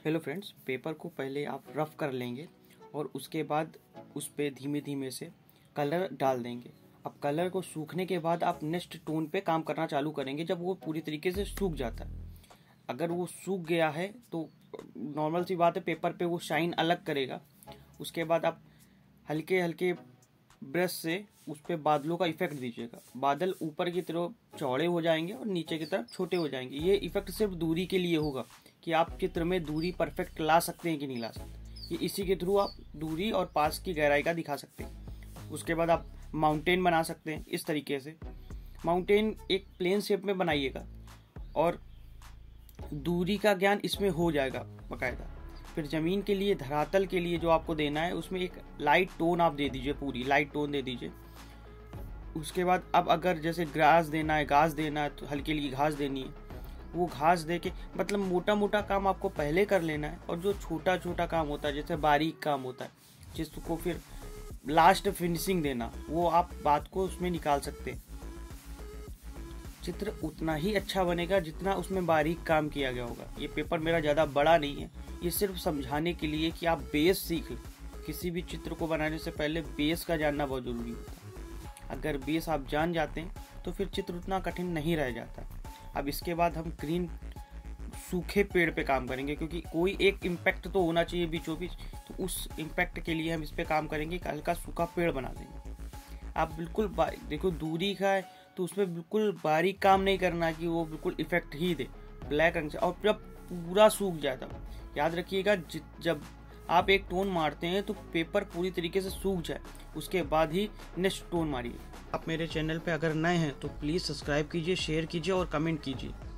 Hello friends, paper को पहले आप रफ़ कर लेंगे और उसके बाद उस पे धीमे धीमे से कलर डाल देंगे। अब कलर को सूखने के बाद आप नेक्स्ट टोन पे काम करना चालू करेंगे जब वो पूरी तरीके से सूख जाता है। अगर वो सूख गया है तो नॉर्मल सी बात है, पेपर पे वो शाइन अलग करेगा। उसके बाद आप हल्के हल्के ब्रश से उस पर बादलों का इफेक्ट दीजिएगा। बादल ऊपर की तरफ चौड़े हो जाएंगे और नीचे की तरफ छोटे हो जाएंगे। ये इफेक्ट सिर्फ दूरी के लिए होगा कि आप चित्र में दूरी परफेक्ट ला सकते हैं कि नहीं ला सकते। ये इसी के थ्रू आप दूरी और पास की गहराई का दिखा सकते हैं। उसके बाद आप माउंटेन बना सकते हैं इस तरीके से। माउंटेन एक प्लेन शेप में बनाइएगा और दूरी का ज्ञान इसमें हो जाएगा बाकायदा। फिर ज़मीन के लिए, धरातल के लिए जो आपको देना है उसमें एक लाइट टोन आप दे दीजिए, पूरी लाइट टोन दे दीजिए। उसके बाद अब अगर जैसे घास देना है तो हल्की हल्की घास देनी है। वो घास दे के मतलब मोटा मोटा काम आपको पहले कर लेना है, और जो छोटा छोटा काम होता है जैसे बारीक काम होता है जिसको फिर लास्ट फिनिशिंग देना, वो आप बात को उसमें निकाल सकते हैं। चित्र उतना ही अच्छा बनेगा जितना उसमें बारीक काम किया गया होगा। ये पेपर मेरा ज़्यादा बड़ा नहीं है, ये सिर्फ समझाने के लिए कि आप बेस सीख लें। किसी भी चित्र को बनाने से पहले बेस का जानना बहुत ज़रूरी होता है। अगर बेस आप जान जाते हैं तो फिर चित्र उतना कठिन नहीं रह जाता। अब इसके बाद हम ग्रीन सूखे पेड़ पे काम करेंगे, क्योंकि कोई एक इम्पैक्ट तो होना चाहिए बीचों बीच। तो उस इम्पैक्ट के लिए हम इस पे काम करेंगे, हल्का सूखा पेड़ बना देंगे। आप बिल्कुल देखो, दूरी का है तो उसमें बिल्कुल बारीक काम नहीं करना कि वो बिल्कुल इफेक्ट ही दे ब्लैक रंग से। और जब पूरा सूख जाए तब याद रखिएगा, जब आप एक टोन मारते हैं तो पेपर पूरी तरीके से सूख जाए, उसके बाद ही नेक्स्ट टोन मारिए। आप मेरे चैनल पे अगर नए हैं तो प्लीज़ सब्सक्राइब कीजिए, शेयर कीजिए और कमेंट कीजिए।